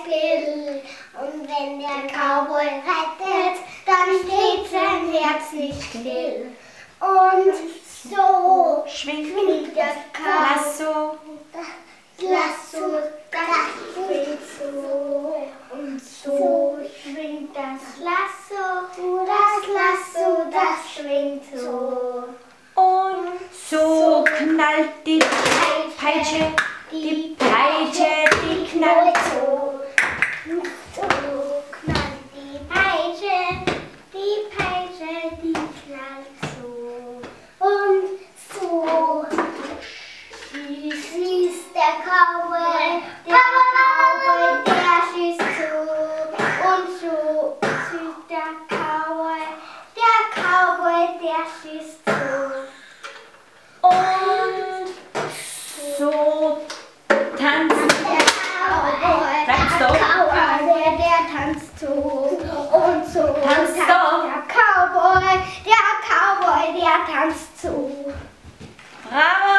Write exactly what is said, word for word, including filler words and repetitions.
Beispiel. Und wenn der Cowboy reitet, dann steht sein Herz nicht still. Und so schwingt das Lasso, das Lasso, das schwingt so. Und so schwingt das Lasso, das Lasso, das schwingt so. Und so knallt die Peitsche, die Peitsche, die knallt so. So knallt die Peitsche, die Peitsche, die knallt so. Und so schießt der Cowboy, der Cowboy, der schießt so. Und so schießt der Cowboy, der Cowboy, der schießt so. Und so tanzt der Cowboy, der Cowboy, der tanzt so. Und so Tanzt tanzt doch. der Cowboy, der Cowboy, der tanzt so. Bravo!